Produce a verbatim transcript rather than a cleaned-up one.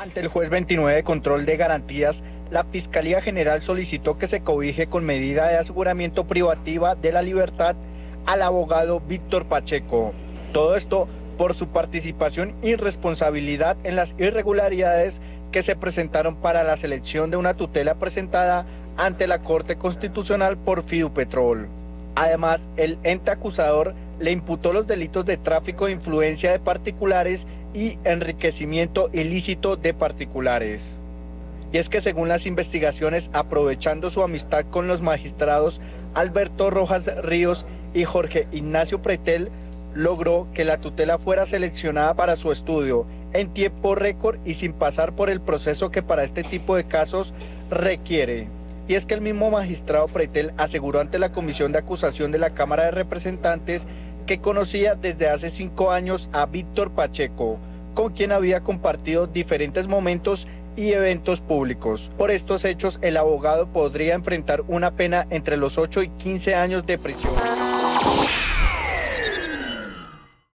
Ante el juez veintinueve de control de garantías, la Fiscalía General solicitó que se cobije con medida de aseguramiento privativa de la libertad al abogado Víctor Pacheco. Todo esto por su participación y responsabilidad en las irregularidades que se presentaron para la selección de una tutela presentada ante la Corte Constitucional por Fidupetrol. Además, el ente acusador le imputó los delitos de tráfico de influencia de particulares y enriquecimiento ilícito de particulares. Y es que según las investigaciones, aprovechando su amistad con los magistrados Alberto Rojas Ríos y Jorge Ignacio Pretel, logró que la tutela fuera seleccionada para su estudio en tiempo récord y sin pasar por el proceso que para este tipo de casos requiere. Y es que el mismo magistrado Pretel aseguró ante la Comisión de Acusación de la Cámara de Representantes que conocía desde hace cinco años a Víctor Pacheco, con quien había compartido diferentes momentos y eventos públicos. Por estos hechos, el abogado podría enfrentar una pena entre los ocho y quince años de prisión.